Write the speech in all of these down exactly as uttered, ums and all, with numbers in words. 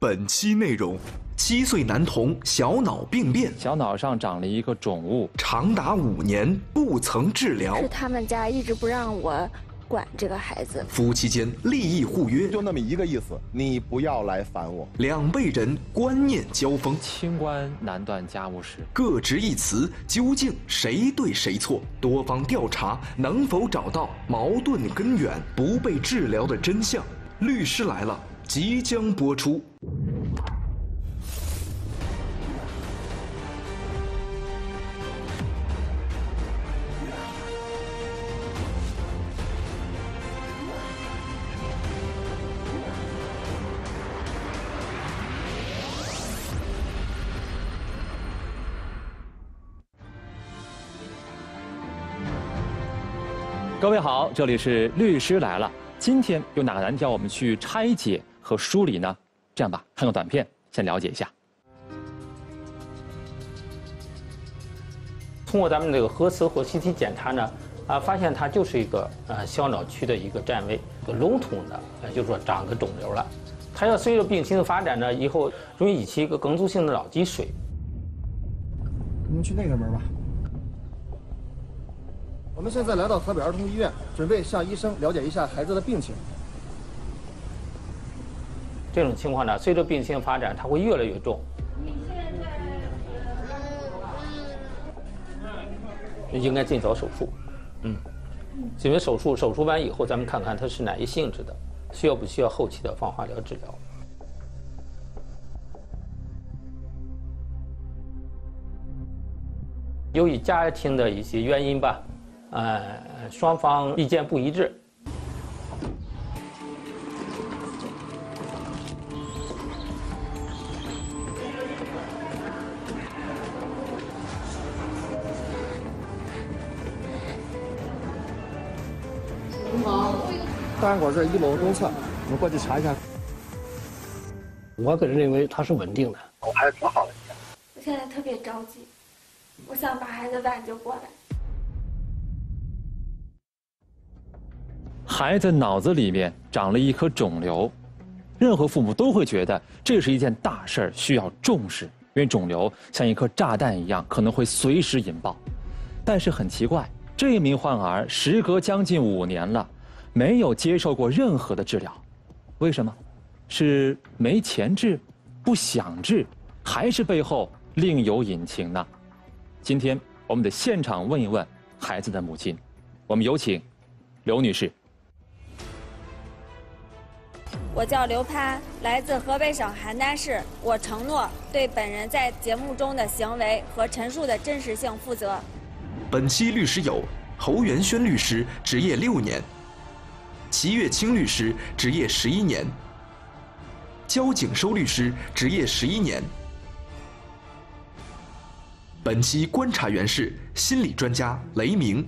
本期内容：七岁男童小脑病变， 小脑上长了一个肿物， 长达五年不曾治疗。 是他们家一直不让我管这个孩子。 夫妻间利益互约， 就那么一个意思，你不要来烦我。 两辈人观念交锋， 清官难断家务事， 各执一词，究竟谁对谁错？多方调查能否找到矛盾根源、不被治疗的真相？律师来了，即将播出。 各位好，这里是律师来了。今天有哪个难题要我们去拆解和梳理呢？这样吧，看个短片，先了解一下。 通过咱们这个核磁或 C T 检查呢，啊，发现它就是一个呃小脑区的一个占位，笼统的，呃，就是说长个肿瘤了。它要随着病情的发展呢，以后容易引起一个梗阻性的脑积水。 我们去那个门吧。我们现在来到河北儿童医院，准备向医生了解一下孩子的病情。 这种情况呢，随着病情发展，它会越来越重。应该尽早手术。嗯，因为手术手术完以后，咱们看看它是哪一性质的，需要不需要后期的放化疗治疗。由于家庭的一些原因吧。呃，双方意见不一致。 你好，档案馆在一楼东侧，我们过去查一下。 我个人认为他是稳定的， 我还是挺好的。 我现在特别着急，我想把孩子挽救过来。 孩子脑子里面长了一颗肿瘤，任何父母都会觉得这是一件大事儿，需要重视，因为肿瘤像一颗炸弹一样，可能会随时引爆。但是很奇怪，这名患儿时隔将近五年了，没有接受过任何的治疗，为什么？是没钱治，不想治，还是背后另有隐情呢？今天我们得现场问一问孩子的母亲，我们有请刘女士。 我叫刘攀，来自河北省邯郸市。我承诺对本人在节目中的行为和陈述的真实性负责。 本期律师有侯元轩律师，执业六年；齐月清律师，执业十一年；焦景收律师，执业十一年。本期观察员是心理专家雷鸣。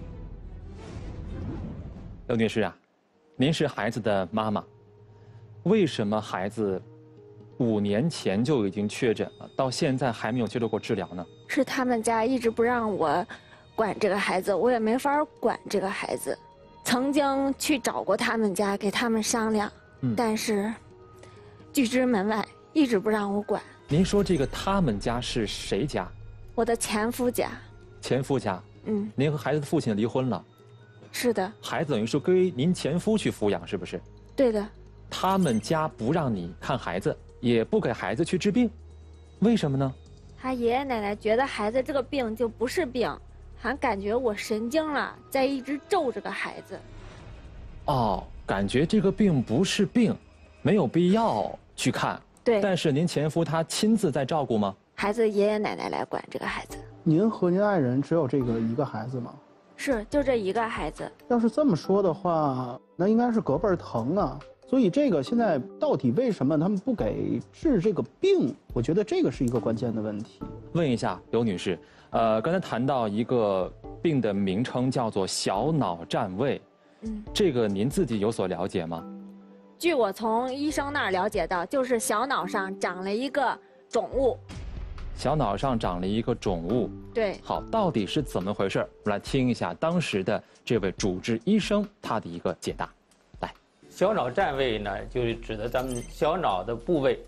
刘女士啊，您是孩子的妈妈。为什么孩子五年前就已经确诊了，到现在还没有接受过治疗呢？ 是他们家一直不让我管这个孩子，我也没法管这个孩子。曾经去找过他们家，给他们商量，嗯、但是拒之门外，一直不让我管。 您说这个他们家是谁家？ 我的前夫家。 前夫家？嗯。您和孩子的父亲离婚了？ 是的。 孩子等于是归您前夫去抚养，是不是？ 对的。 他们家不让你看孩子，也不给孩子去治病，为什么呢？ 他爷爷奶奶觉得孩子这个病就不是病，还感觉我神经了，在一直咒这个孩子。 哦，感觉这个病不是病，没有必要去看。 对。 但是您前夫他亲自在照顾吗？ 孩子爷爷奶奶来管这个孩子。 您和您爱人只有这个一个孩子吗？ 是，就这一个孩子。 要是这么说的话，那应该是隔辈儿疼啊。所以这个现在到底为什么他们不给治这个病？我觉得这个是一个关键的问题。 问一下刘女士，呃，刚才谈到一个病的名称叫做小脑占位，嗯，这个您自己有所了解吗？ 据我从医生那儿了解到，就是小脑上长了一个肿物。 小脑上长了一个肿物。 对。 好，到底是怎么回事？我们来听一下当时的这位主治医生他的一个解答。来， 小脑占位呢，就是指的咱们小脑的部位，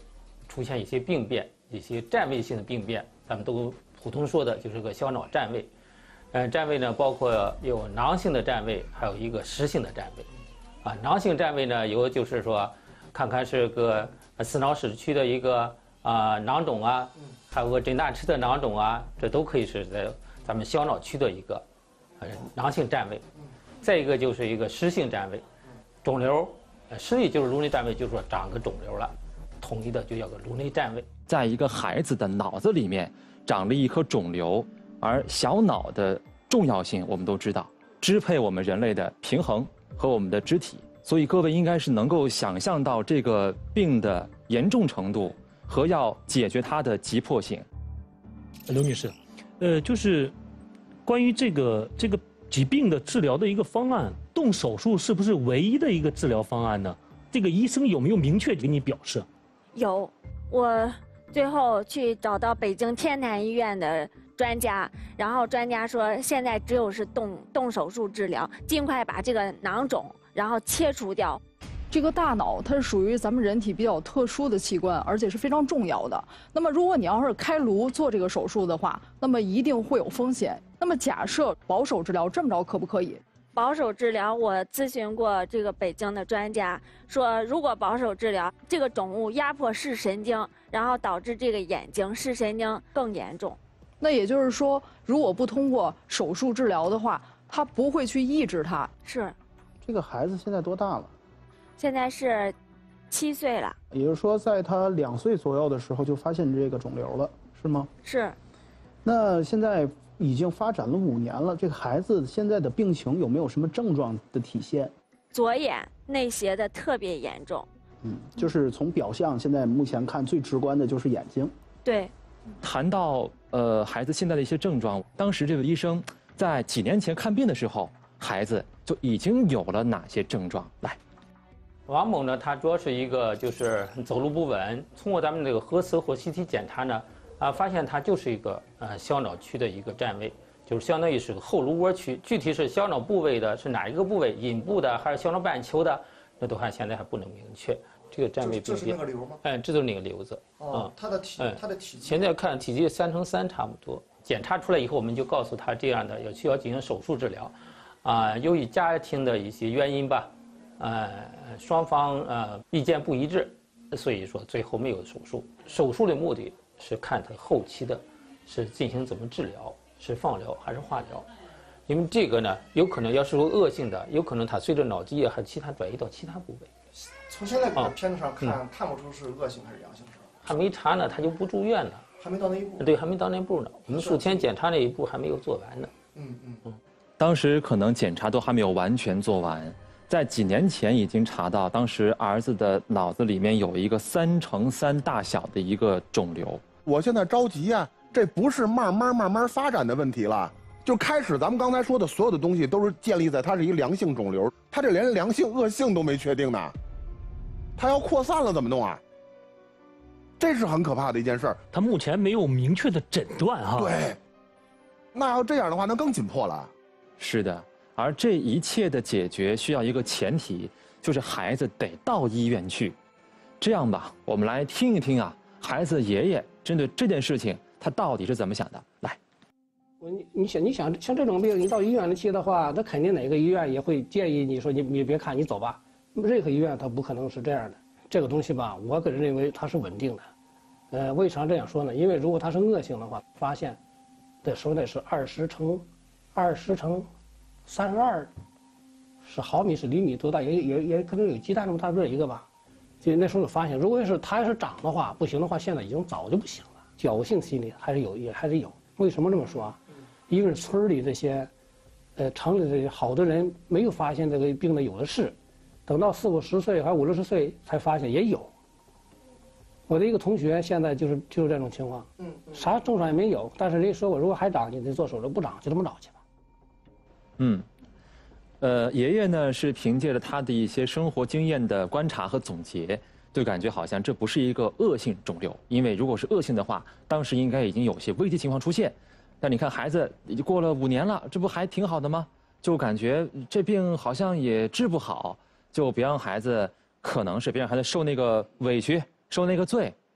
出现一些病变，一些占位性的病变，咱们都普通说的就是个小脑占位。呃，占位呢包括有囊性的占位，还有一个实性的占位。啊，囊性占位呢有就是说，看看是个四脑室区的一个啊囊肿啊，还有个枕大池的囊肿啊，这都可以是在咱们小脑区的一个呃囊性占位。再一个就是一个实性占位，肿瘤，呃，实际就是颅内占位，就是说长个肿瘤了，统一的就叫个颅内占位。 在一个孩子的脑子里面长了一颗肿瘤，而小脑的重要性我们都知道，支配我们人类的平衡和我们的肢体，所以各位应该是能够想象到这个病的严重程度和要解决它的急迫性。 刘女士，呃，就是关于这个这个疾病的治疗的一个方案，动手术是不是唯一的一个治疗方案呢？这个医生有没有明确给你表示？ 有，我最后去找到北京天坛医院的专家，然后专家说现在只有是动动手术治疗，尽快把这个囊肿然后切除掉。 这个大脑它是属于咱们人体比较特殊的器官，而且是非常重要的。那么如果你要是开颅做这个手术的话，那么一定会有风险。那么假设保守治疗这么着可不可以？ 保守治疗，我咨询过这个北京的专家，说如果保守治疗，这个肿物压迫视神经，然后导致这个眼睛视神经更严重。 那也就是说，如果不通过手术治疗的话，它不会去抑制它。 是。 这个孩子现在多大了？ 现在是七岁了。 也就是说，在他两岁左右的时候就发现这个肿瘤了，是吗？ 是。 那现在已经发展了五年了，这个孩子现在的病情有没有什么症状的体现？ 左眼内斜的特别严重。 嗯，就是从表象，现在目前看最直观的就是眼睛。 对。 谈到呃孩子现在的一些症状，当时这个医生在几年前看病的时候，孩子就已经有了哪些症状？来。 王某呢，他主要是一个就是走路不稳，通过咱们这个核磁或 C T 检查呢，啊，发现他就是一个呃小脑区的一个占位，就是相当于是后颅窝区。具体是小脑部位的是哪一个部位，隐部的还是小脑半球的，那都还现在还不能明确。这个占位病变， 这是那个瘤吗？ 哎，这就是那个瘤子。 哦，它的体，它的体积。 现在看体积三乘三差不多。检查出来以后，我们就告诉他这样的要需要进行手术治疗，啊，由于家庭的一些原因吧。呃，双方呃意见不一致，所以说最后没有手术。手术的目的是看他后期的，是进行怎么治疗，是放疗还是化疗。因为这个呢，有可能要是恶性的，有可能它随着脑积液还其他转移到其他部位。 从现在这个片子上看，嗯、看不出是恶性还是良性，是吧？ 还没查呢，他就不住院呢。 还没到那一步。 对，还没到那步呢。我们术前检查那一步还没有做完呢。 嗯嗯嗯。 当时可能检查都还没有完全做完。在几年前已经查到，当时儿子的脑子里面有一个三乘三大小的一个肿瘤。 我现在着急呀、啊，这不是慢慢慢慢发展的问题了，就开始咱们刚才说的所有的东西都是建立在它是一良性肿瘤，它这连良性恶性都没确定呢，它要扩散了怎么弄啊？这是很可怕的一件事儿。 它目前没有明确的诊断哈。 对，那要这样的话，那更紧迫了。 是的。而这一切的解决需要一个前提，就是孩子得到医院去。这样吧，我们来听一听啊，孩子爷爷针对这件事情他到底是怎么想的。来， 我你你想你想像这种病，你到医院里去的话，那肯定哪个医院也会建议你说你你别看，你走吧。任何医院它不可能是这样的。这个东西吧，我个人认为它是稳定的。呃，为啥这样说呢？因为如果它是恶性的话，发现的时候呢是二十乘二十乘。三十二是毫米是厘米多大，也也也可能有鸡蛋那么大个一个吧。就那时候就发现，如果是它要是长的话，不行的话，现在已经早就不行了。侥幸心理还是有，也还是有。为什么这么说啊？因为村里这些，呃，城里这些好多人没有发现这个病的有的是，等到四五十岁还五六十岁才发现也有。我的一个同学现在就是就是这种情况，嗯，啥症状也没有，但是人家说我如果还长，你得做手术，不长就这么着去吧。 嗯，呃，爷爷呢是凭借着他的一些生活经验的观察和总结，就感觉好像这不是一个恶性肿瘤，因为如果是恶性的话，当时应该已经有些危急情况出现。但你看孩子已经过了五年了，这不还挺好的吗？就感觉这病好像也治不好，就别让孩子可能是别让孩子受那个委屈，受那个罪，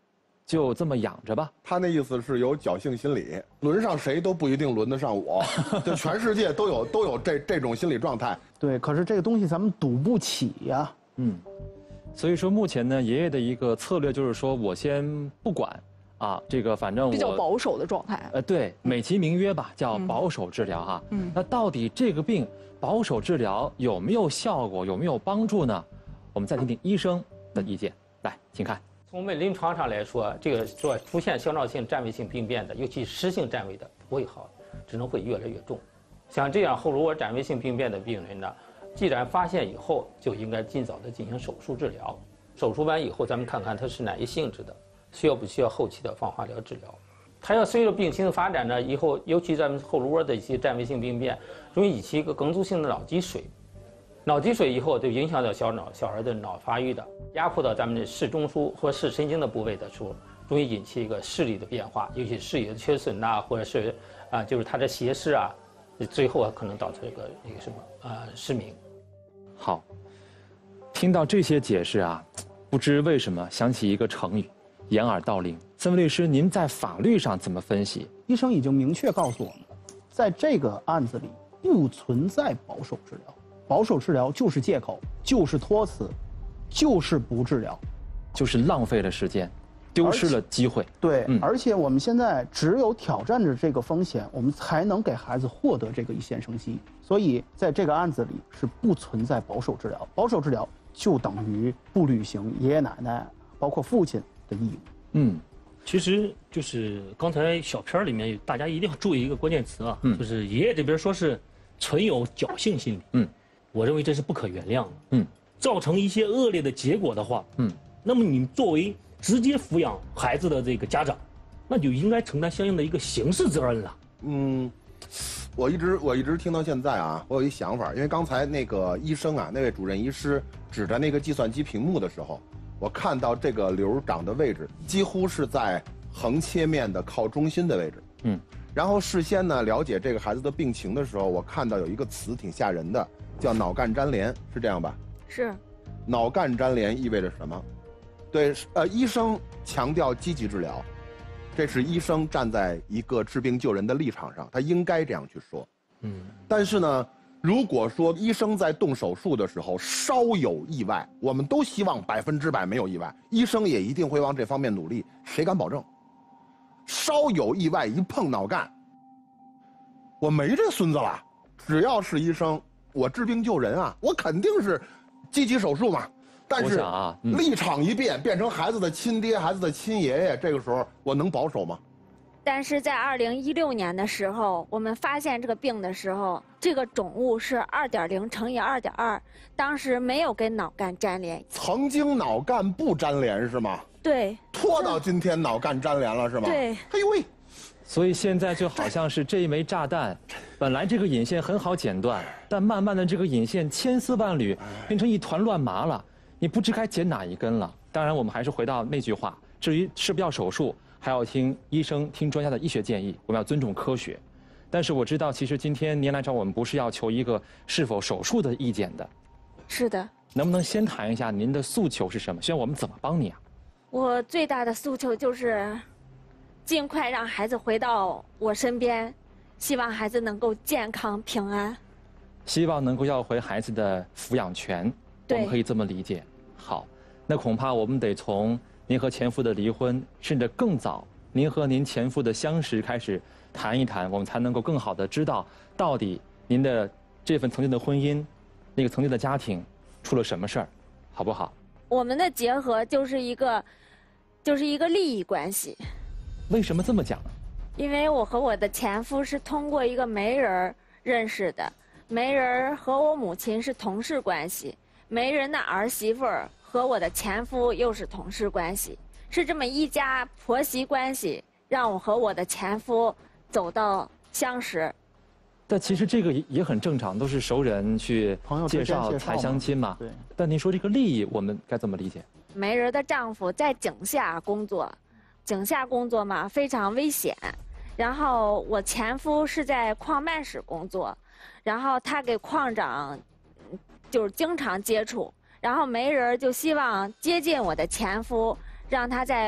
就这么养着吧。 他那意思是有侥幸心理，轮上谁都不一定轮得上我，就全世界都有都有这这种心理状态。 对，可是这个东西咱们赌不起呀。 嗯，所以说目前呢，爷爷的一个策略就是说我先不管。啊，这个反正我比较保守的状态。 呃，对，美其名曰吧，叫保守治疗哈。嗯，那到底这个病保守治疗有没有效果，有没有帮助呢？我们再听听医生的意见。来，请看。 从我们临床上来说，这个说出现消耗性占位性病变的，尤其湿性占位的不会好，只能会越来越重。像这样后颅窝占位性病变的病人呢，既然发现以后，就应该尽早的进行手术治疗。手术完以后，咱们看看它是哪一性质的。需要不需要后期的放化疗治疗？它要随着病情的发展呢，以后尤其咱们后颅窝的一些占位性病变，容易引起一个梗阻性的脑积水。脑积水以后就影响到小脑小孩的脑发育的，压迫到咱们的视中枢或视神经的部位的时候，容易引起一个视力的变化，尤其视野的缺损呐、啊，或者是啊，就是它的斜视啊，最后可能导致一个那个什么啊失明。 好，听到这些解释啊，不知为什么想起一个成语。掩耳盗铃，三位律师，您在法律上怎么分析？ 医生已经明确告诉我们，在这个案子里不存在保守治疗，保守治疗就是借口，就是托词，就是不治疗， 就是浪费了时间，丢失了机会。 对，嗯、而且我们现在只有挑战着这个风险，我们才能给孩子获得这个一线生机。所以在这个案子里是不存在保守治疗，保守治疗就等于不履行爷爷奶奶，包括父亲。的义务。 嗯， 其实就是刚才小片里面，大家一定要注意一个关键词啊，嗯、就是爷爷这边说是存有侥幸心理，嗯，我认为这是不可原谅的，嗯，造成一些恶劣的结果的话，嗯，那么你作为直接抚养孩子的这个家长，那就应该承担相应的一个刑事责任了。 嗯，我一直我一直听到现在啊，我有一想法，因为刚才那个医生啊，那位主任医师指着那个计算机屏幕的时候。我看到这个瘤长的位置几乎是在横切面的靠中心的位置，嗯，然后事先呢了解这个孩子的病情的时候，我看到有一个词挺吓人的，叫脑干粘连，是这样吧？ 是。 脑干粘连意味着什么？对，呃，医生强调积极治疗，这是医生站在一个治病救人的立场上，他应该这样去说，嗯，但是呢。如果说医生在动手术的时候稍有意外，我们都希望百分之百没有意外，医生也一定会往这方面努力。谁敢保证？稍有意外一碰脑干，我没这孙子了。只要是医生，我治病救人啊，我肯定是积极手术嘛。但是啊，嗯、立场一变，变成孩子的亲爹、孩子的亲爷爷，这个时候我能保守吗？ 但是在二零一六年的时候，我们发现这个病的时候，这个肿物是二点零乘以二点二，当时没有跟脑干粘连。 曾经脑干不粘连是吗？ 对。 拖到今天脑干粘连了是吗？ 对。 哎呦喂！ 所以现在就好像是这一枚炸弹，本来这个引线很好剪断，但慢慢的这个引线千丝万缕，变成一团乱麻了，你不知该剪哪一根了。当然，我们还是回到那句话，至于是不是要手术。还要听医生、听专家的医学建议，我们要尊重科学。但是我知道，其实今天您来找我们不是要求一个是否手术的意见的。 是的。 能不能先谈一下您的诉求是什么？希望我们怎么帮你啊？ 我最大的诉求就是，尽快让孩子回到我身边，希望孩子能够健康平安。 希望能够要回孩子的抚养权，我们可以这么理解。好，那恐怕我们得从。您和前夫的离婚，甚至更早，您和您前夫的相识开始谈一谈，我们才能够更好的知道，到底您的这份曾经的婚姻，那个曾经的家庭，出了什么事儿，好不好？ 我们的结合就是一个，就是一个利益关系。 为什么这么讲呢？ 因为我和我的前夫是通过一个媒人认识的，媒人和我母亲是同事关系，媒人的儿媳妇儿。和我的前夫又是同事关系，是这么一家婆媳关系，让我和我的前夫走到相识。 但其实这个也很正常，都是熟人去介绍才相亲嘛。对。但您说这个利益，我们该怎么理解？ 媒人的丈夫在井下工作，井下工作嘛非常危险。然后我前夫是在矿办室工作，然后他给矿长就是经常接触。然后媒人就希望接近我的前夫，让他在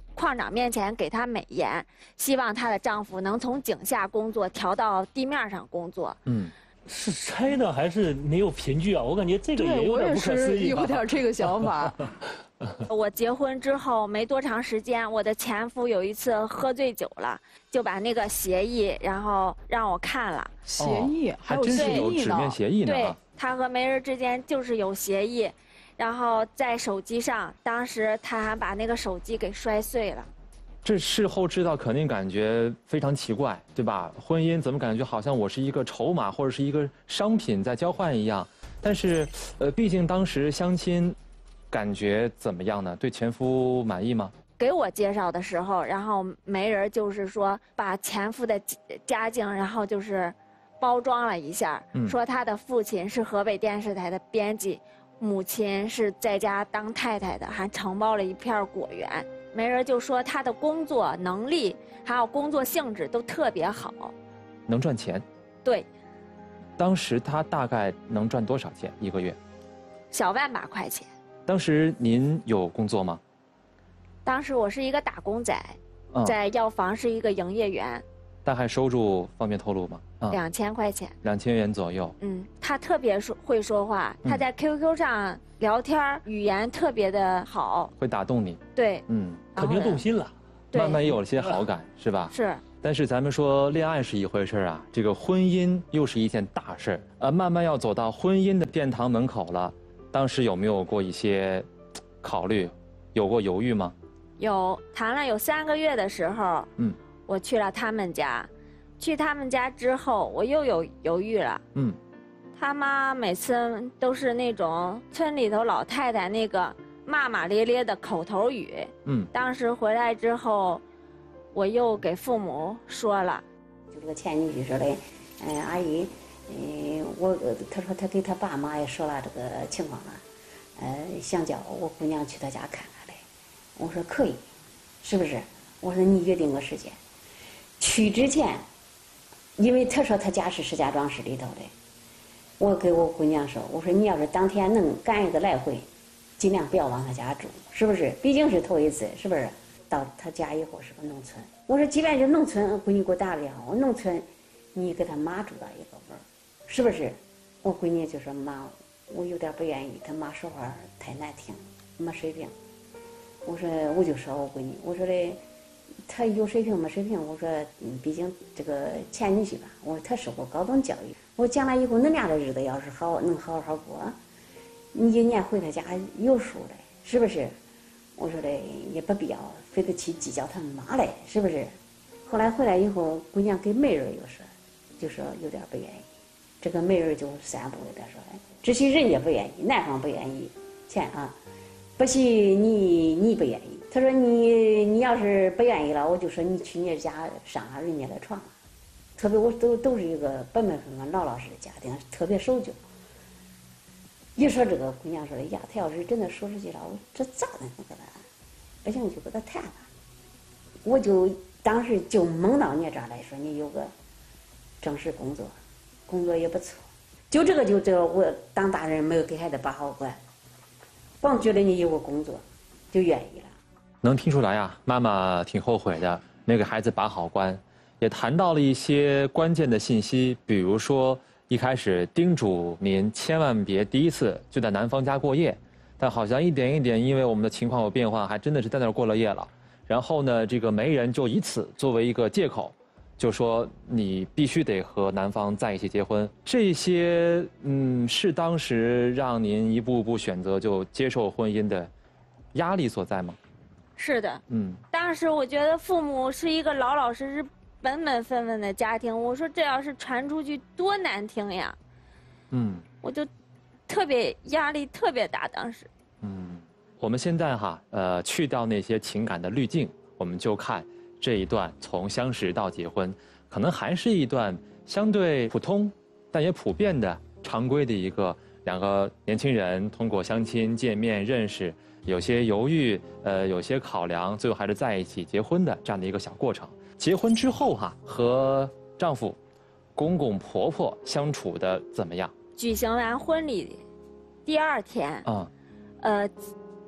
矿长面前给她美言，希望她的丈夫能从井下工作调到地面上工作。 嗯，是拆的还是没有凭据啊？我感觉这个也有点不可思议。 有点这个想法。 我结婚之后没多长时间，我的前夫有一次喝醉酒了，就把那个协议，然后让我看了。 协议、哦、还有真是有纸面协议呢。 对，他和媒人之间就是有协议，然后在手机上，当时他还把那个手机给摔碎了。 这事后知道肯定感觉非常奇怪，对吧？婚姻怎么感觉好像我是一个筹码或者是一个商品在交换一样？但是，呃，毕竟当时相亲。感觉怎么样呢？对前夫满意吗？ 给我介绍的时候，然后媒人就是说把前夫的家境，然后就是包装了一下，嗯、说他的父亲是河北电视台的编辑，母亲是在家当太太的，还承包了一片果园。媒人就说他的工作能力还有工作性质都特别好， 能赚钱。 对。 当时他大概能赚多少钱一个月？ 小万把块钱。 当时您有工作吗？ 当时我是一个打工仔，嗯、在药房是一个营业员。 大概收入方便透露吗？ 啊、两千块钱。 两千元左右。 嗯，他特别说会说话，他在 Q Q 上聊天，语言特别的好， 会打动你。 对， 嗯， 肯定动心了， 慢慢也有了些好感，是吧？ 是。 但是咱们说恋爱是一回事啊，这个婚姻又是一件大事儿，呃，慢慢要走到婚姻的殿堂门口了。当时有没有过一些考虑，有过犹豫吗？ 有，谈了有三个月的时候， 嗯， 我去了他们家，去他们家之后，我又有犹豫了， 嗯， 他妈每次都是那种村里头老太太那个骂骂咧咧的口头语， 嗯， 当时回来之后，我又给父母说了， 就这个前女婿说的，嗯、呃，阿姨。嗯，我他说他给他爸妈也说了这个情况了，呃，想叫我姑娘去他家看看来。我说可以，是不是？我说你约定个时间。去之前，因为他说他家是石家庄市里头的，我给我姑娘说，我说你要是当天能赶一个来回，尽量不要往他家住，是不是？毕竟是头一次，是不是？到他家以后是个农村，我说即便是农村，闺女给我打个电话，我农村，你跟他妈住到一个味儿。是不是？我闺女就说妈，我有点不愿意，他妈说话太难听，没水平。我说我就说我闺女，我说的，他有水平没水平？我说，嗯，毕竟这个前女婿吧，我说他受过高等教育，我将来以后恁俩的日子要是好，能好好过，你一年回他家有数嘞，是不是？我说的也不必要非得去计较他妈嘞，是不是？后来回来以后，姑娘给媒人又说，就说有点不愿意。这个媒人就三步给他说，只许人家不愿意，男方不愿意，钱啊，不许你你不愿意。他说你你要是不愿意了，我就说你去你家上下人家的床。特别我都都是一个本本分分老老实的家庭，特别守旧。一说这个姑娘说的呀，他要是真的说出去了，我这咋能跟他？不行就跟他谈谈。我就当时就蒙到你这儿来说，你有个正式工作。工作也不错，就这个就这个，我当大人没有给孩子把好关，光觉得你有个工作，就愿意了。 能听出来呀，妈妈挺后悔的，没给孩子把好关，也谈到了一些关键的信息，比如说一开始叮嘱您千万别第一次就在男方家过夜，但好像一点一点，因为我们的情况有变化，还真的是在那儿过了夜了。然后呢，这个媒人就以此作为一个借口。就说你必须得和男方在一起结婚，这些嗯是当时让您一步步选择就接受婚姻的压力所在吗？ 是的， 嗯， 当时我觉得父母是一个老老实实、本本分分的家庭，我说这要是传出去多难听呀， 嗯， 我就特别压力特别大，当时。 嗯，我们现在哈呃去掉那些情感的滤镜，我们就看。这一段从相识到结婚，可能还是一段相对普通，但也普遍的常规的一个两个年轻人通过相亲见面认识，有些犹豫，呃，有些考量，最后还是在一起结婚的这样的一个小过程。结婚之后哈，和丈夫、公公婆婆相处的怎么样？ 举行完婚礼第二天， 啊， 呃，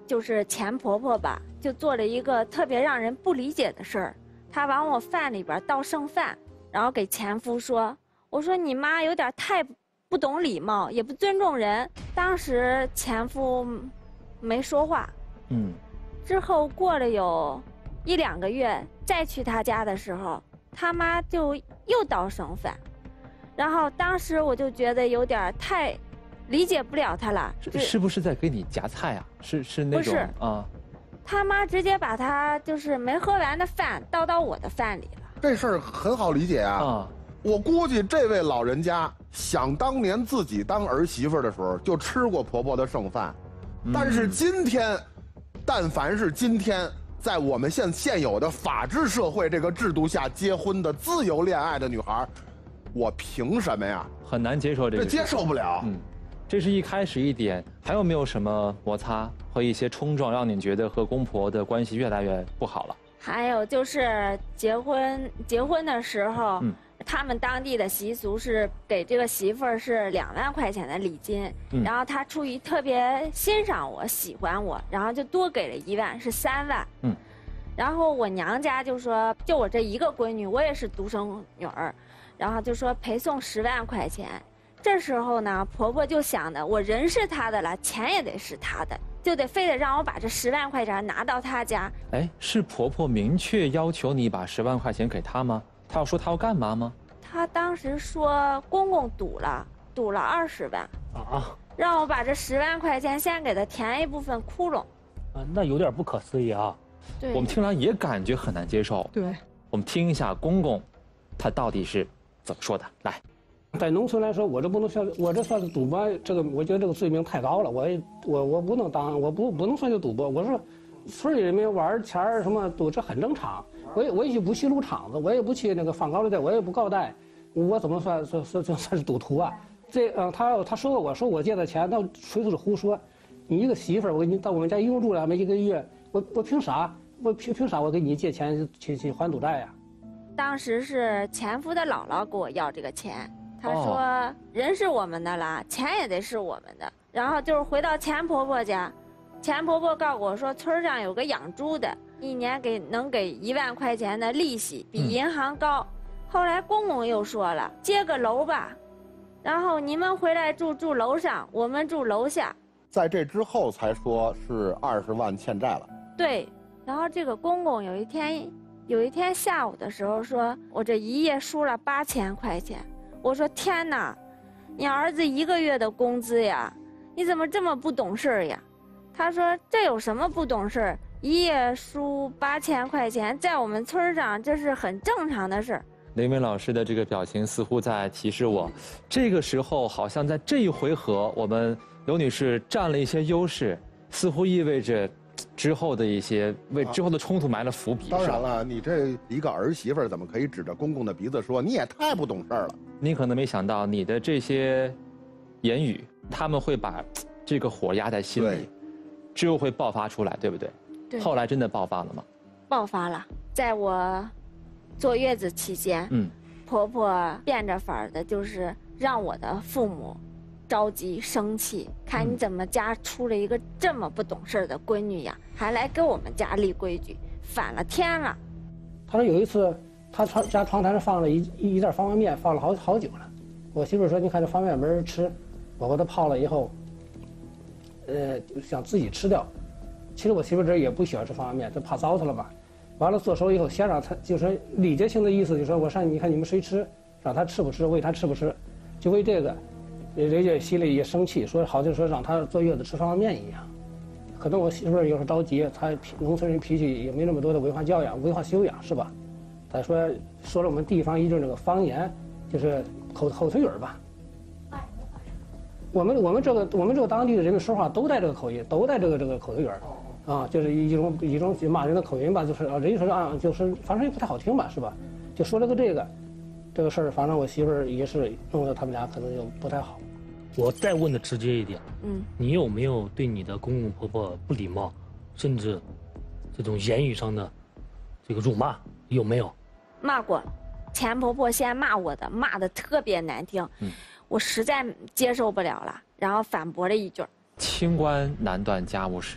就是前婆婆吧，就做了一个特别让人不理解的事儿，她往我饭里边倒剩饭，然后给前夫说：“我说你妈有点太不懂礼貌，也不尊重人。”当时前夫没说话。嗯。之后过了有一两个月，再去他家的时候，他妈就又倒剩饭，然后当时我就觉得有点太理解不了他了。 是是不是在给你夹菜啊？是是那种啊？ 他妈直接把他就是没喝完的饭倒到我的饭里了。 这事儿很好理解啊。啊，我估计这位老人家想当年自己当儿媳妇的时候就吃过婆婆的剩饭，嗯、但是今天，但凡是今天在我们现现有的法治社会这个制度下结婚的自由恋爱的女孩，我凭什么呀？ 很难接受这个， 这接受不了。 嗯。这是一开始一点，还有没有什么摩擦和一些冲撞，让你觉得和公婆的关系越来越不好了？ 还有就是结婚结婚的时候，嗯、他们当地的习俗是给这个媳妇儿是两万块钱的礼金，嗯、然后他出于特别欣赏我、喜欢我，然后就多给了一万，是三万。嗯，然后我娘家就说，就我这一个闺女，我也是独生女儿，然后就说陪送十万块钱。这时候呢，婆婆就想的，我人是她的了，钱也得是她的，就得非得让我把这十万块钱拿到她家。 哎，是婆婆明确要求你把十万块钱给她吗？她要说她要干嘛吗？ 她当时说公公赌了，赌了二十万啊，让我把这十万块钱先给她填一部分窟窿。 啊，那有点不可思议啊。 对， 我们听来也感觉很难接受。 对， 我们听一下公公，他到底是怎么说的？来。 在农村来说，我这不能算，我这算是赌博，这个我觉得这个罪名太高了，我也我我不能当，我不不能算是赌博。我说，村里人民玩钱儿什么赌，这很正常。我也我也不去撸场子，我也不去那个放高利贷，我也不告贷，我怎么算算算算算是赌徒啊？这嗯，他他说我说我借的钱，那纯属是胡说。你一个媳妇儿，我给你到我们家一入住了没一个月，我我凭啥？我凭凭啥我给你借钱去去还赌债呀？ 当时是前夫的姥姥给我要这个钱。他说：“人是我们的了，钱也得是我们的。”然后就是回到前婆婆家，前婆婆告诉我说，村上有个养猪的，一年给能给一万块钱的利息，比银行高。嗯、后来公公又说了，接个楼吧，然后你们回来住住楼上，我们住楼下。 在这之后才说是二十万欠债了。 对，然后这个公公有一天有一天下午的时候说，我这一夜输了八千块钱。我说天哪，你儿子一个月的工资呀，你怎么这么不懂事呀？他说这有什么不懂事？一夜输八千块钱，在我们村上这是很正常的事。 雷鸣老师的这个表情似乎在提示我，这个时候好像在这一回合，我们刘女士占了一些优势，似乎意味着之后的一些为之后的冲突埋了伏笔。 当然了，你这一个儿媳妇怎么可以指着公公的鼻子说你也太不懂事了？ 你可能没想到，你的这些言语，他们会把这个火压在心里，之后会爆发出来，对不对？ 对。 后来真的爆发了吗？ 爆发了，在我坐月子期间，嗯，婆婆变着法儿的，就是让我的父母着急生气，看你怎么家出了一个这么不懂事的闺女呀，还来给我们家立规矩，反了天了。 他说有一次。他床家床台上放了一一袋方便面，放了好好久了。我媳妇说：“你看这方便面没人吃，我把它泡了以后，呃，想自己吃掉。其实我媳妇这也不喜欢吃方便面，就怕糟蹋了嘛。完了做熟以后，先让他就是礼节性的意思，就说我上你看你们谁吃，让他吃不吃，喂他吃不吃，就为这个，人家心里也生气，说好像说让他坐月子吃方便面一样。可能我媳妇有时候着急，她农村人脾气也没那么多的文化教养、文化修养，是吧？”他说说了我们地方一种这个方言，就是口口头语儿吧。我们我们这个我们这个当地的人们说话都带这个口音，都带这个这个口头语儿，啊，就是一种一种骂人的口音吧，就是啊，人家说啊，就是反正也不太好听吧，是吧？就说了个这个，这个事儿，反正我媳妇儿也是弄得他们俩可能就不太好。 我再问的直接一点，嗯，你有没有对你的公公婆婆不礼貌，甚至这种言语上的这个辱骂，有没有？ 骂过，前婆婆先骂我的，骂的特别难听，嗯、我实在接受不了了，然后反驳了一句：“ 清官难断家务事。”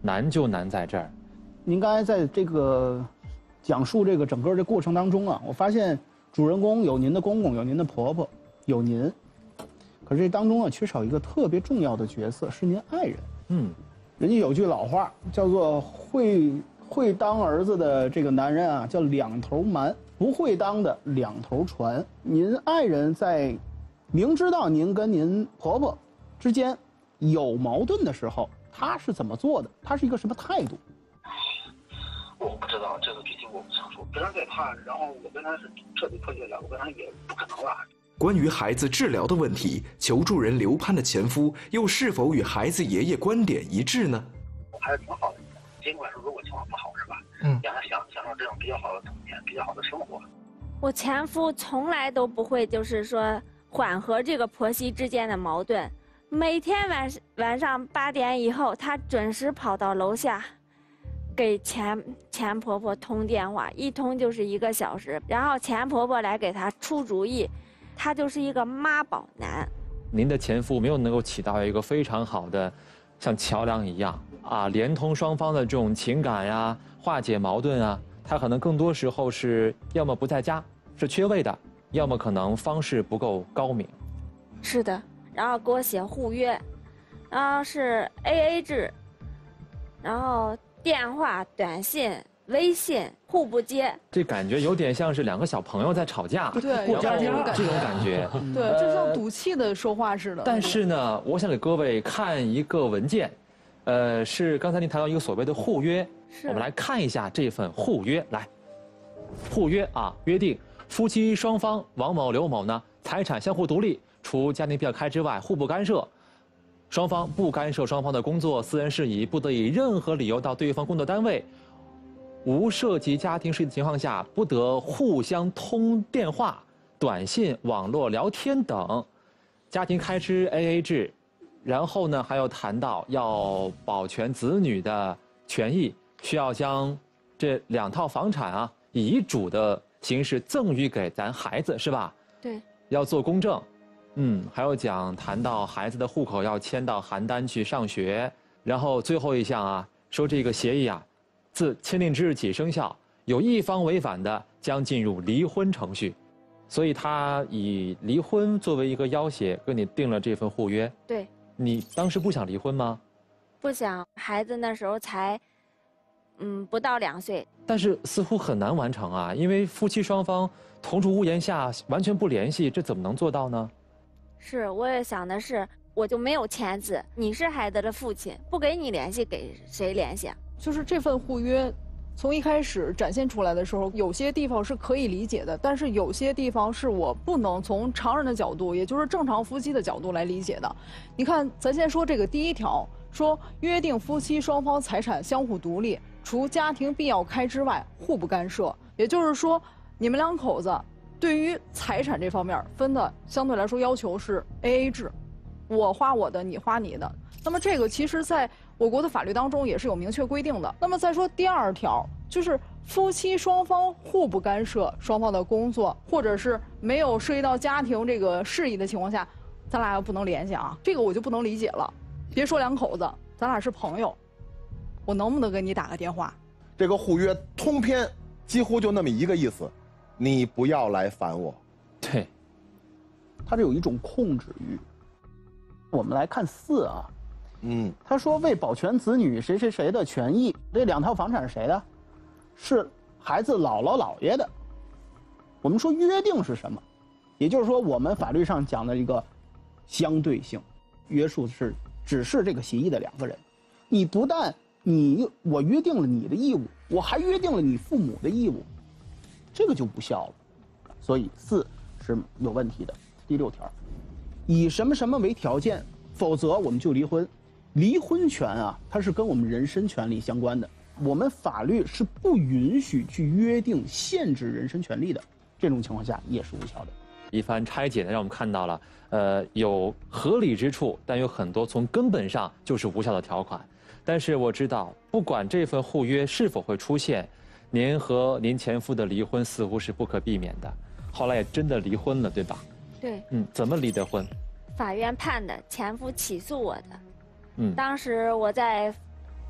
难就难在这儿。 您刚才在这个讲述这个整个这过程当中啊，我发现主人公有您的公公，有您的婆婆，有您，可是这当中啊缺少一个特别重要的角色，是您爱人。嗯，人家有句老话叫做会会当儿子的这个男人啊，叫两头瞒，不会当的两头传。您爱人在明知道您跟您婆婆之间有矛盾的时候，他是怎么做的？他是一个什么态度？ 我不知道这个具体我不清楚，非常害怕。然后我跟他是彻底破裂了，我跟他也不可能了。 关于孩子治疗的问题，求助人刘潘的前夫又是否与孩子爷爷观点一致呢？ 我还是挺好的，尽管说如果情况不好是吧？嗯，让他享享受这种比较好的童年，比较好的生活。 我前夫从来都不会，就是说缓和这个婆媳之间的矛盾。每天晚晚上八点以后，他准时跑到楼下，给前前婆婆通电话，一通就是一个小时，然后前婆婆来给他出主意，他就是一个妈宝男。 您的前夫没有能够起到一个非常好的，像桥梁一样啊，连通双方的这种情感呀，化解矛盾啊，他可能更多时候是要么不在家，是缺位的，要么可能方式不够高明。 是的。然后给我写互约，然后是 A A 制，然后电话、短信、微信互不接， 这感觉有点像是两个小朋友在吵架， 对， 过家家这种感觉， 对，就像赌气的说话似的。 但是呢，我想给各位看一个文件，呃，是刚才您谈到一个所谓的互约，我们来看一下这份互约。来，互约啊，约定夫妻双方王某、刘某呢财产相互独立。除家庭必要开支外，互不干涉。双方不干涉双方的工作、私人事宜，不得以任何理由到对方工作单位。无涉及家庭事宜的情况下，不得互相通电话、短信、网络聊天等。家庭开支 A A 制，然后呢，还要谈到要保全子女的权益，需要将这两套房产啊，以遗嘱的形式赠予给咱孩子，是吧？ 对。 要做公证。嗯，还有讲谈到孩子的户口要迁到邯郸去上学，然后最后一项啊，说这个协议啊，自签订之日起生效，有一方违反的将进入离婚程序，所以他以离婚作为一个要挟，跟你定了这份互约。 对。 你当时不想离婚吗？ 不想，孩子那时候才，嗯，不到两岁。 但是似乎很难完成啊，因为夫妻双方同住屋檐下，完全不联系，这怎么能做到呢？ 是，我也想的是，我就没有签字，你是孩子的父亲，不给你联系，给谁联系啊？ 就是这份互约，从一开始展现出来的时候，有些地方是可以理解的，但是有些地方是我不能从常人的角度，也就是正常夫妻的角度来理解的。你看，咱先说这个第一条，说约定夫妻双方财产相互独立，除家庭必要开支外，互不干涉。也就是说，你们两口子对于财产这方面分的相对来说要求是 A A 制，我花我的，你花你的。那么这个其实在我国的法律当中也是有明确规定的。那么再说第二条，就是夫妻双方互不干涉双方的工作，或者是没有涉及到家庭这个事宜的情况下，咱俩要不能联系啊，这个我就不能理解了。别说两口子，咱俩是朋友，我能不能给你打个电话？ 这个互约通篇几乎就那么一个意思。你不要来烦我， 对， 他这有一种控制欲。我们来看四啊，嗯，他说为保全子女谁谁谁的权益，这两套房产是谁的？是孩子姥姥姥爷的。我们说约定是什么？也就是说我们法律上讲的一个相对性，约束是只是这个协议的两个人。你不但你我约定了你的义务，我还约定了你父母的义务。这个就不孝了，所以四是有问题的。第六条，以什么什么为条件，否则我们就离婚。离婚权啊，它是跟我们人身权利相关的，我们法律是不允许去约定限制人身权利的，这种情况下也是无效的。 一番拆解呢，让我们看到了，呃，有合理之处，但有很多从根本上就是无效的条款。但是我知道，不管这份互约是否会出现，您和您前夫的离婚似乎是不可避免的，后来也真的离婚了，对吧？ 对。 嗯，怎么离的婚？ 法院判的，前夫起诉我的。 嗯。 当时我在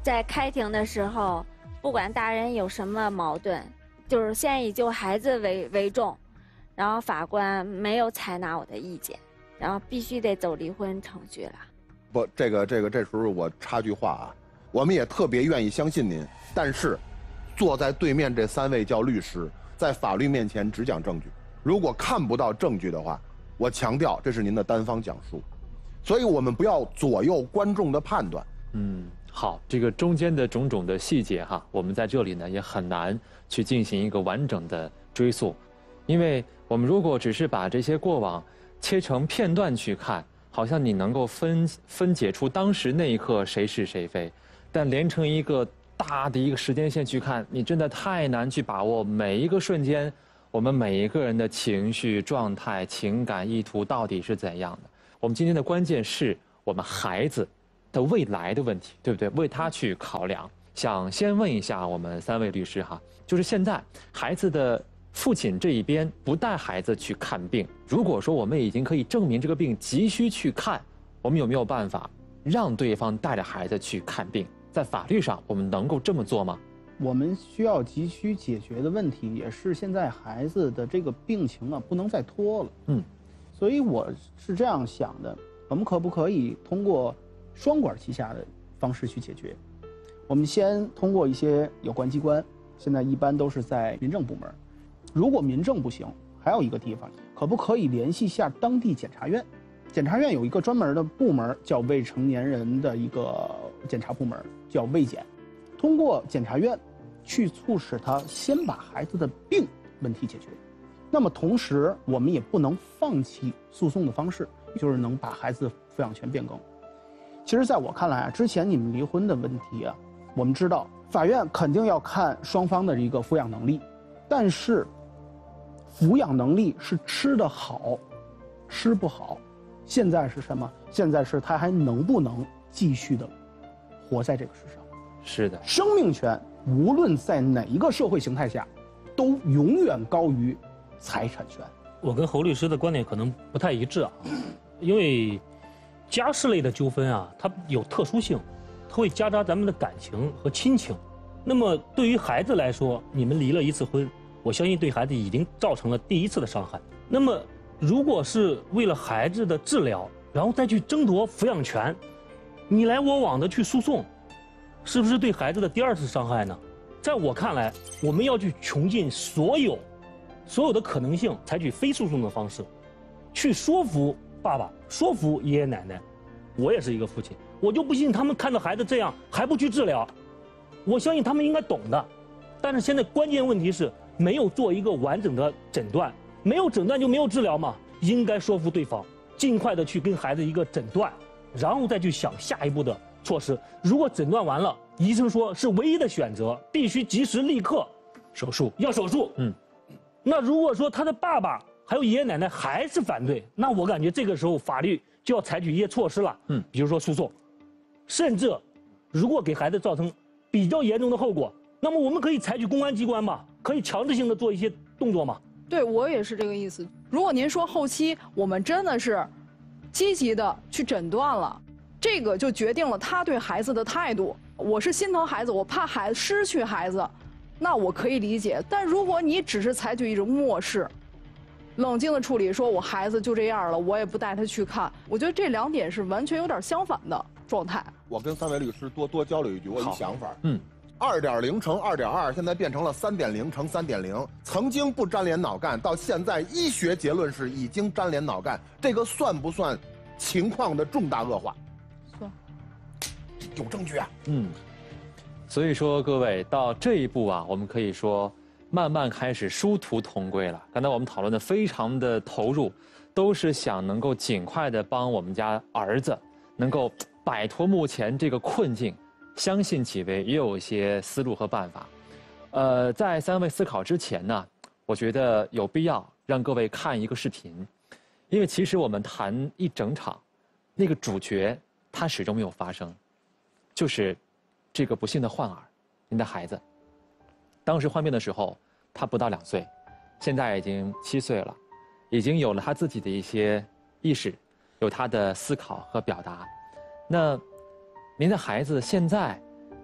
在开庭的时候，不管大人有什么矛盾，就是先以救孩子为为重，然后法官没有采纳我的意见，然后必须得走离婚程序了。 不，这个这个这时候我插句话啊，我们也特别愿意相信您，但是坐在对面这三位叫律师，在法律面前只讲证据，如果看不到证据的话，我强调这是您的单方讲述，所以我们不要左右观众的判断。 嗯，好，这个中间的种种的细节哈，我们在这里呢也很难去进行一个完整的追溯，因为我们如果只是把这些过往切成片段去看，好像你能够分分解出当时那一刻谁是谁非，但连成一个大的一个时间线去看，你真的太难去把握每一个瞬间，我们每一个人的情绪状态、情感意图到底是怎样的。我们今天的关键是我们孩子的未来的问题，对不对？为他去考量。想先问一下我们三位律师哈，就是现在孩子的父亲这一边不带孩子去看病，如果说我们已经可以证明这个病急需去看，我们有没有办法让对方带着孩子去看病？在法律上，我们能够这么做吗？ 我们需要急需解决的问题，也是现在孩子的这个病情啊，不能再拖了。嗯，所以我是这样想的，我们可不可以通过双管齐下的方式去解决？我们先通过一些有关机关，现在一般都是在民政部门。如果民政不行，还有一个地方，可不可以联系一下当地检察院？检察院有一个专门的部门，叫未成年人的一个检察部门，叫卫检。通过检察院去促使他先把孩子的病问题解决。那么同时，我们也不能放弃诉讼的方式，就是能把孩子抚养权变更。其实在我看来啊，之前你们离婚的问题啊，我们知道法院肯定要看双方的一个抚养能力，但是抚养能力是吃得好，吃不好。现在是什么？现在是他还能不能继续的活在这个世上？ 是的， 生命权无论在哪一个社会形态下，都永远高于财产权。 我跟侯律师的观点可能不太一致啊，因为家事类的纠纷啊，它有特殊性，它会夹杂咱们的感情和亲情。那么对于孩子来说，你们离了一次婚，我相信对孩子已经造成了第一次的伤害。那么如果是为了孩子的治疗，然后再去争夺抚养权，你来我往的去诉讼，是不是对孩子的第二次伤害呢？在我看来，我们要去穷尽所有所有的可能性，采取非诉讼的方式，去说服爸爸，说服爷爷奶奶。我也是一个父亲，我就不信他们看到孩子这样还不去治疗。我相信他们应该懂的，但是现在关键问题是没有做一个完整的诊断，没有诊断就没有治疗嘛。应该说服对方，尽快的去跟孩子一个诊断，然后再去想下一步的措施。如果诊断完了，医生说是唯一的选择，必须及时立刻手术， 要手术。嗯，那如果说他的爸爸还有爷爷奶奶还是反对，那我感觉这个时候法律就要采取一些措施了。嗯，比如说诉讼，甚至如果给孩子造成比较严重的后果，那么我们可以采取公安机关嘛，可以强制性的做一些动作嘛。 对，我也是这个意思。如果您说后期我们真的是积极的去诊断了，这个就决定了他对孩子的态度。我是心疼孩子，我怕孩子失去孩子，那我可以理解。但如果你只是采取一种漠视，冷静的处理，说我孩子就这样了，我也不带他去看，我觉得这两点是完全有点相反的状态。 我跟三位律师多多交流一句，我有想法。 嗯。 二点零乘二点二，现在变成了三点零乘三点零。曾经不沾连脑干，到现在医学结论是已经沾连脑干，这个算不算情况的重大恶化？ 算， 有证据啊。 嗯，所以说各位到这一步啊，我们可以说慢慢开始殊途同归了。刚才我们讨论的非常的投入，都是想能够尽快的帮我们家儿子能够摆脱目前这个困境。相信几位也有一些思路和办法，呃，在三位思考之前呢，我觉得有必要让各位看一个视频，因为其实我们谈一整场，那个主角他始终没有发生，就是这个不幸的患儿，您的孩子。当时患病的时候，他不到两岁，现在已经七岁了，已经有了他自己的一些意识，有他的思考和表达。那您的孩子现在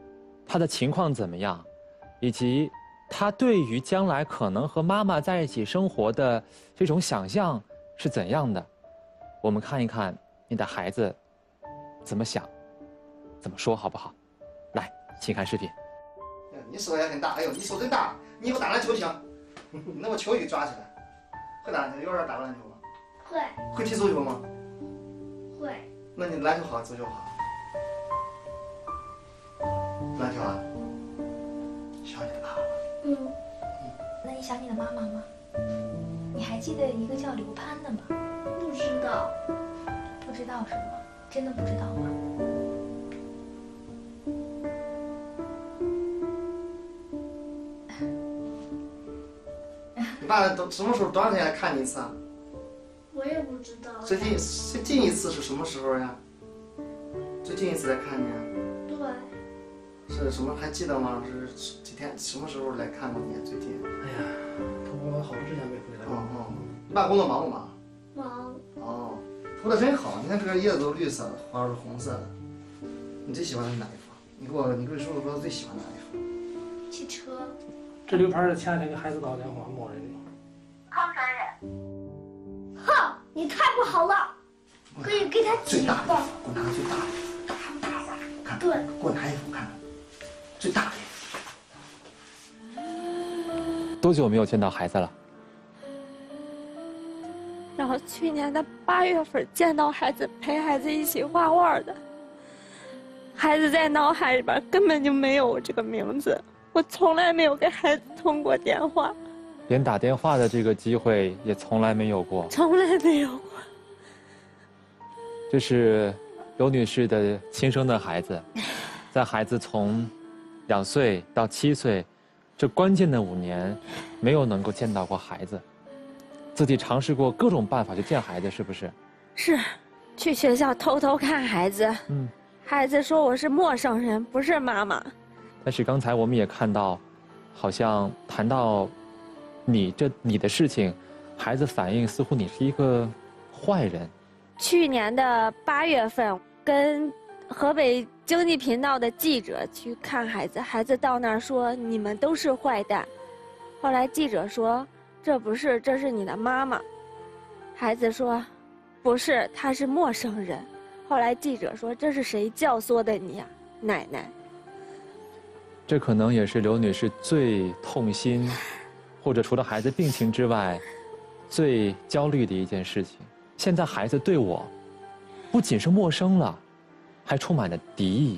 他的情况怎么样，以及他对于将来可能和妈妈在一起生活的这种想象是怎样的？我们看一看你的孩子怎么想，怎么说，好不好？来，请看视频。 你手也很大，哎呦，你手真大！你以后打篮球行？你能把球给抓起来？会打篮球？幼儿园打过篮球吗？ 会。 会踢足球吗？ 会。 那你篮球好，足球好？篮球啊？想你的爸爸。 嗯。那你想你的妈妈吗？你还记得一个叫刘潘的吗？不知道。不知道是吗？真的不知道吗？ 你爸都什么时候多长时间看你一次啊？ 我也不知道。 最近最近一次是什么时候呀？最近一次来看你？对。是什么？还记得吗？是几天？什么时候来看过你？最近？ 哎呀，我好长时间没回来了。 哦哦。你爸工作忙不忙？ 忙。 哦，涂的真好。你看这个叶子都绿色的，花是红色的。你最喜欢的是哪一幅？你给我，你给叔叔说最喜欢的哪一幅？ 汽车。 这刘盘前两天给孩子打电话，冒人的。 康生日。哼，你太不好了！可以给他最大的，给我拿个最大的。看， 对， 给我拿一幅看，最大的。 多久没有见到孩子了？ 然后去年的八月份见到孩子，陪孩子一起画画的。孩子在脑海里边根本就没有我这个名字，我从来没有给孩子通过电话， 连打电话的这个机会也从来没有过， 从来没有过。 这是刘女士的亲生的孩子，在孩子从两岁到七岁这关键的五年，没有能够见到过孩子，自己尝试过各种办法去见孩子，是不是？ 是，去学校偷偷看孩子。嗯，孩子说我是陌生人，不是妈妈。 但是刚才我们也看到，好像谈到你这你的事情，孩子反应似乎你是一个坏人。 去年的八月份，跟河北经济频道的记者去看孩子，孩子到那儿说你们都是坏蛋。后来记者说这不是，这是你的妈妈。孩子说不是，她是陌生人。后来记者说这是谁教唆的你呀，奶奶。 这可能也是刘女士最痛心，或者除了孩子病情之外，最焦虑的一件事情。现在孩子对我，不仅是陌生了，还充满了敌意。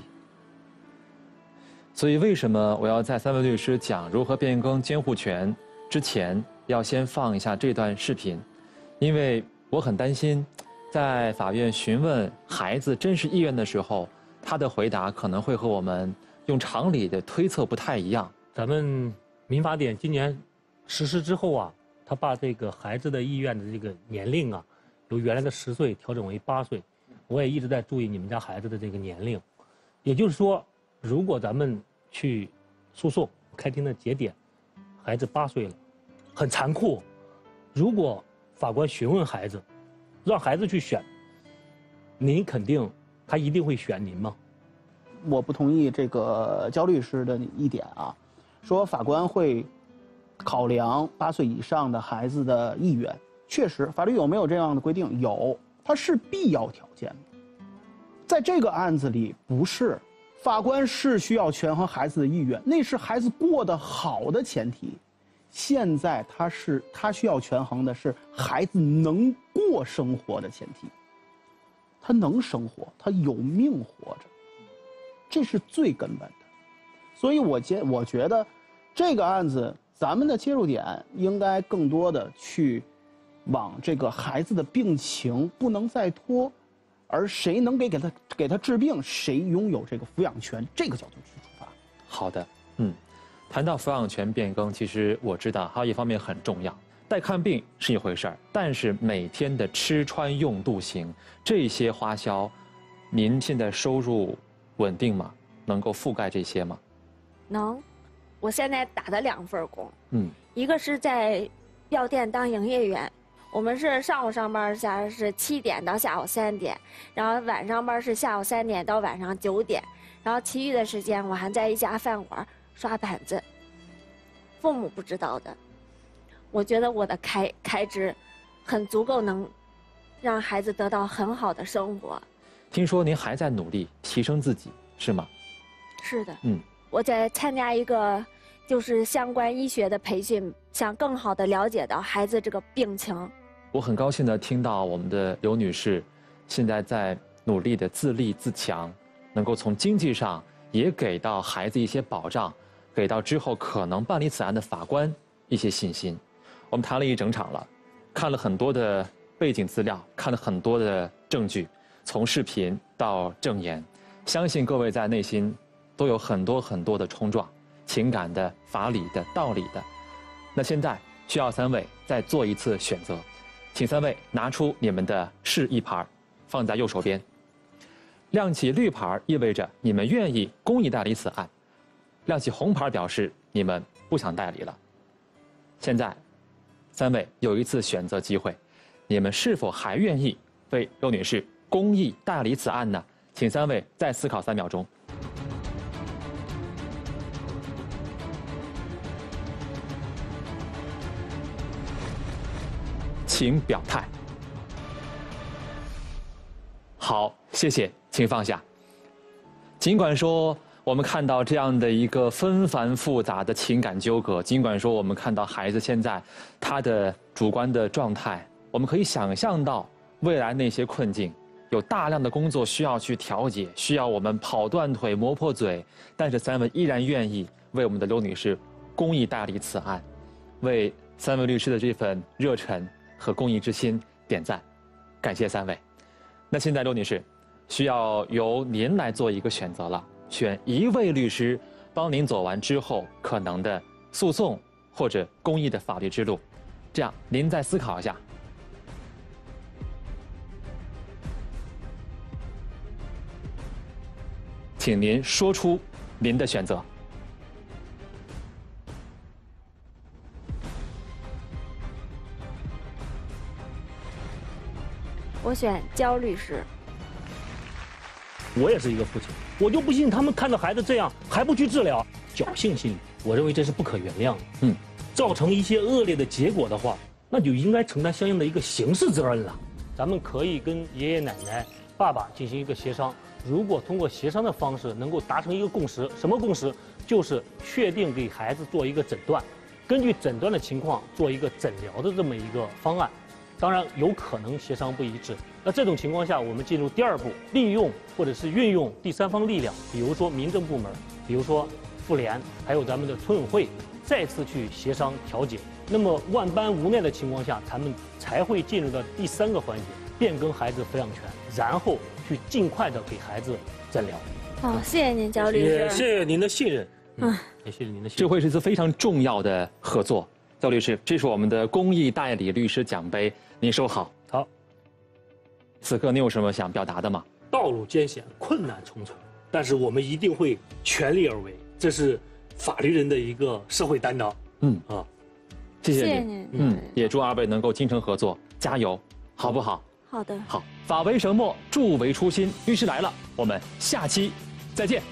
所以为什么我要在三位律师讲如何变更监护权之前，要先放一下这段视频？因为我很担心，在法院询问孩子真实意愿的时候，他的回答可能会和我们用常理的推测不太一样。 咱们民法典今年实施之后啊，他把这个孩子的意愿的这个年龄啊，由原来的十岁调整为八岁。我也一直在注意你们家孩子的这个年龄，也就是说，如果咱们去诉讼开庭的节点，孩子八岁了，很残酷。如果法官询问孩子，让孩子去选，您肯定他一定会选您吗？ 我不同意这个焦律师的一点啊，说法官会考量八岁以上的孩子的意愿。确实，法律有没有这样的规定？有，它是必要条件。在这个案子里，不是法官是需要权衡孩子的意愿，那是孩子过得好的前提。现在他是他需要权衡的是孩子能过生活的前提，他能生活，他有命活着，这是最根本的。所以我觉我觉得这个案子咱们的切入点应该更多的去往这个孩子的病情不能再拖，而谁能给给他给他治病，谁拥有这个抚养权，这个角度去出发。 好的，嗯。谈到抚养权变更，其实我知道还有一方面很重要，带看病是一回事儿，但是每天的吃穿用度行这些花销，您现在收入稳定吗？能够覆盖这些吗？ 能，我现在打的两份工， 嗯， 一个是在药店当营业员，我们是上午上班下是七点到下午三点，然后晚上班是下午三点到晚上九点。 然后其余的时间我还在一家饭馆刷盘子，父母不知道的。我觉得我的开开支很足够，能让孩子得到很好的生活。 听说您还在努力提升自己，是吗？ 是的， 嗯， 我在参加一个就是相关医学的培训，想更好的了解到孩子这个病情。 我很高兴的听到我们的刘女士现在在努力的自立自强，能够从经济上也给到孩子一些保障，给到之后可能办理此案的法官一些信心。我们谈了一整场了，看了很多的背景资料，看了很多的证据，从视频到证言，相信各位在内心都有很多很多的冲撞，情感的、法理的、道理的。那现在需要三位再做一次选择，请三位拿出你们的示意牌，放在右手边。亮起绿牌意味着你们愿意公益代理此案，亮起红牌表示你们不想代理了。现在，三位有一次选择机会，你们是否还愿意为刘女士公益代理此案呢？请三位再思考三秒钟。请表态。好，谢谢，请放下。尽管说我们看到这样的一个纷繁复杂的情感纠葛，尽管说我们看到孩子现在他的主观的状态，我们可以想象到未来那些困境，有大量的工作需要去调解，需要我们跑断腿磨破嘴，但是三位依然愿意为我们的刘女士公益代理此案，为三位律师的这份热忱和公益之心点赞，感谢三位。那现在刘女士，需要由您来做一个选择了，选一位律师帮您走完之后可能的诉讼或者公益的法律之路，这样您再思考一下。请您说出您的选择。 我选焦律师。 我也是一个父亲，我就不信他们看到孩子这样还不去治疗，侥幸心理，我认为这是不可原谅的。嗯，造成一些恶劣的结果的话，那就应该承担相应的一个刑事责任了。咱们可以跟爷爷奶奶、爸爸进行一个协商，如果通过协商的方式能够达成一个共识，什么共识？就是确定给孩子做一个诊断，根据诊断的情况做一个诊疗的这么一个方案。当然有可能协商不一致，那这种情况下，我们进入第二步，利用或者是运用第三方力量，比如说民政部门，比如说妇联，还有咱们的村委会，再次去协商调解。那么万般无奈的情况下，咱们才会进入到第三个环节，变更孩子抚养权，然后去尽快的给孩子诊疗。 好，谢谢您，焦律师。 也谢谢您的信任。嗯，也谢谢您的信任。 这会是一次非常重要的合作。焦律师，这是我们的公益代理律师奖杯，您收好。 好。 此刻你有什么想表达的吗？ 道路艰险，困难重重，但是我们一定会全力而为，这是法律人的一个社会担当。嗯啊， 谢谢您。嗯，也祝二位能够精诚合作，加油，好不好？ 好的。 好，法为神墨，助为初心。律师来了，我们下期再见。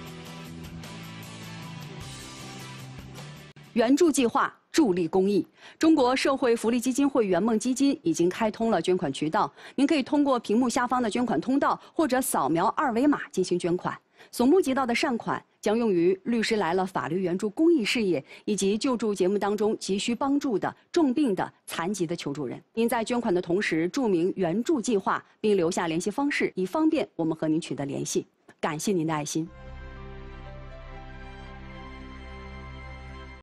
援助计划助力公益，中国社会福利基金会圆梦基金已经开通了捐款渠道，您可以通过屏幕下方的捐款通道，或者扫描二维码进行捐款。所募集到的善款将用于律师来了法律援助公益事业，以及救助节目当中急需帮助的重病的、残疾的求助人。您在捐款的同时注明援助计划，并留下联系方式，以方便我们和您取得联系。感谢您的爱心。